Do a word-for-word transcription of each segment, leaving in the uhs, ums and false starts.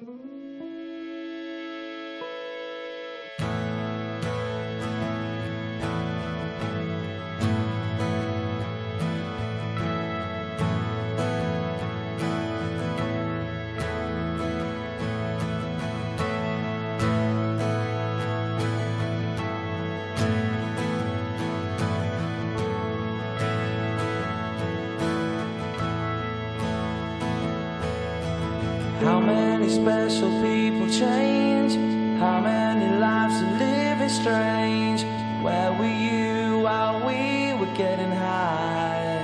How many special people change? How many lives are living strange? Where were you while we were getting high?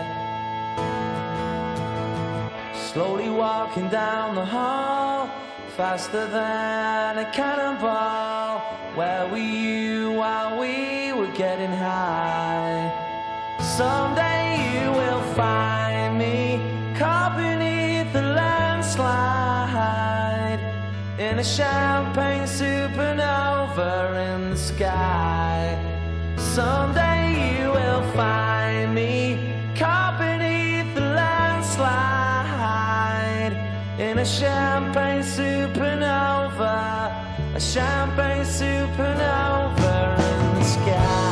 Slowly walking down the hall, faster than a cannonball. Where were you while we were getting high? Someday you will find me caught beneath the landslide, in a champagne supernova in the sky. Someday you will find me caught beneath the landslide, in a champagne supernova, a champagne supernova in the sky.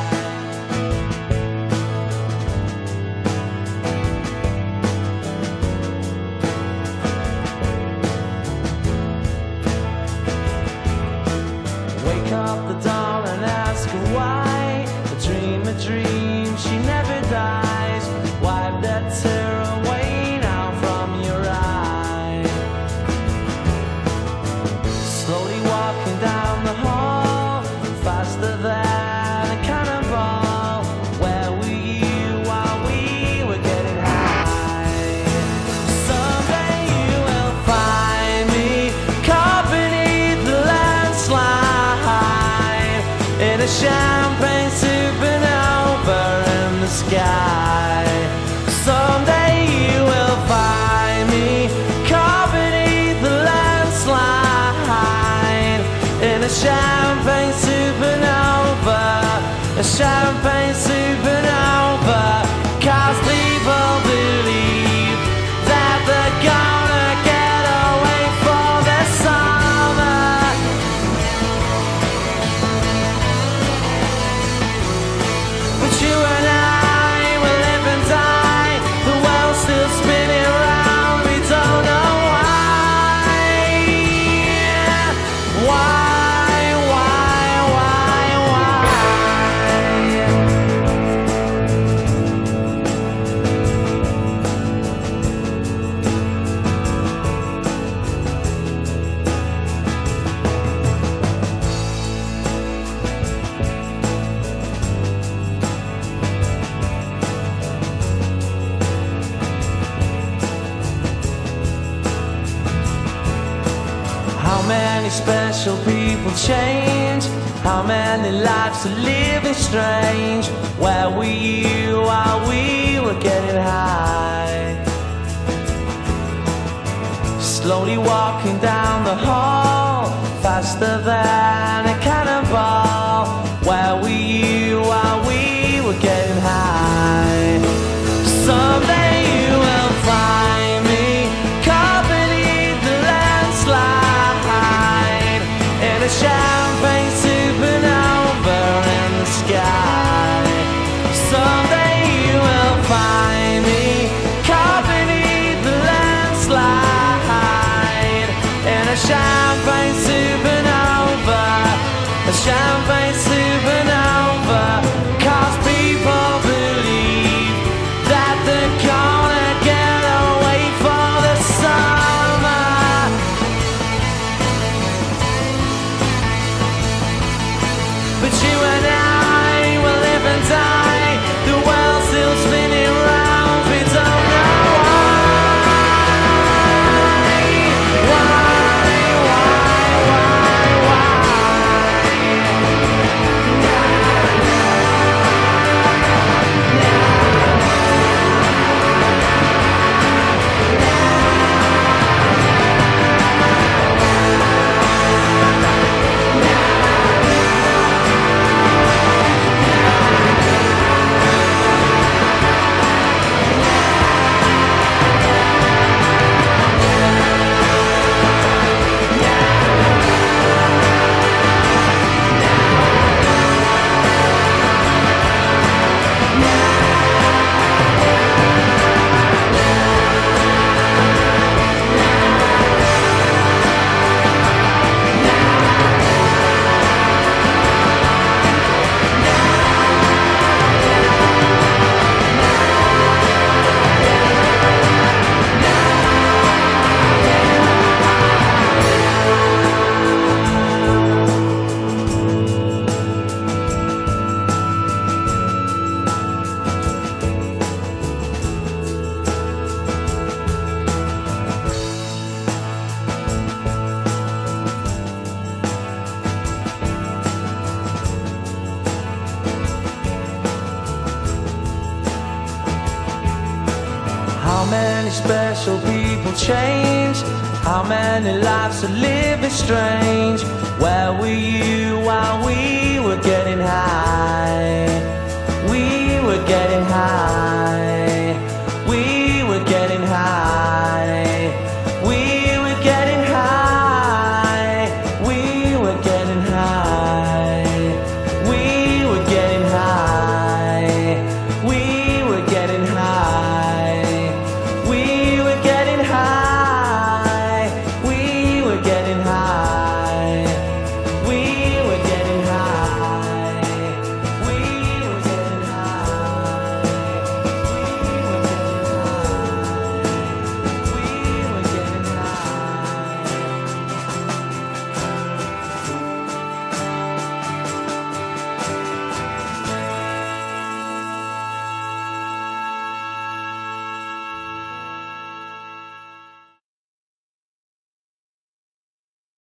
Up the dawn and ask her why. A dream, a dream, she never dies. Wipe that tear away now from your eye. Slowly walking down the hall, faster than a cannonball. Where were you while we were getting high? Someday you will find me caught beneath the landslide, in a champagne supernova in the sky. Someday you will find me caught beneath the landslide, in a champagne supernova, a champagne supernova. 'Cause people believe that they're gonna get away for the summer. But you and I will live and die, the world's still spinning round, we don't know why. Why, why, why, why? How many special people change? How many lives are living strange? Where were you while we were getting high? Slowly walking down the hall, faster than a cannonball. Where were you while we were getting high? Someday you will find me caught beneath the landslide, in a champagne supernova in the sky. Someday you will find me caught beneath the landslide, in a champagne How many special people change? How many lives are living strange? Where were you while we were getting high? We were getting high.